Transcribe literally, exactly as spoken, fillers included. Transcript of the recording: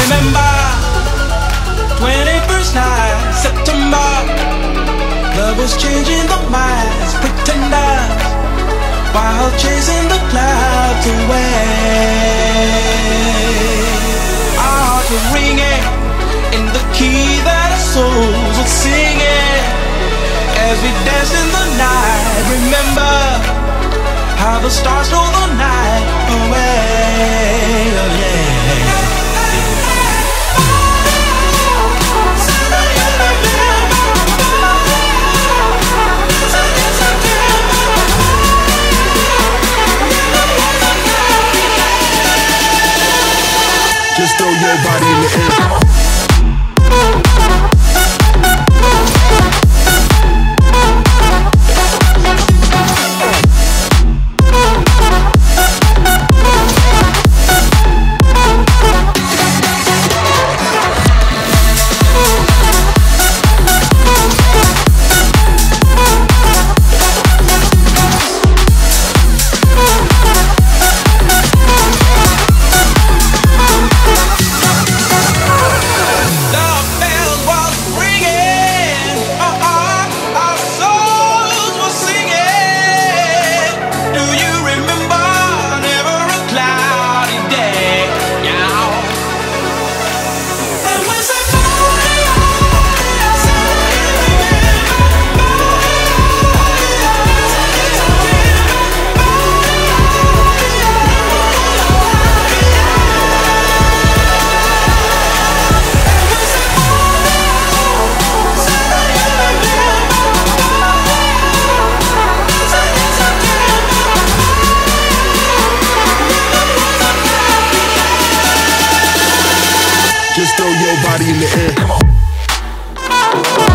remember twenty-first night, September. Love was changing the minds, pretenders, while chasing the clouds away. Our hearts were ringing in the key that our souls were singing as we danced in the night. Remember how the stars stole the night away. Oh yeah. Just throw your body in the air. Come on. Just throw your body in the air. Come on.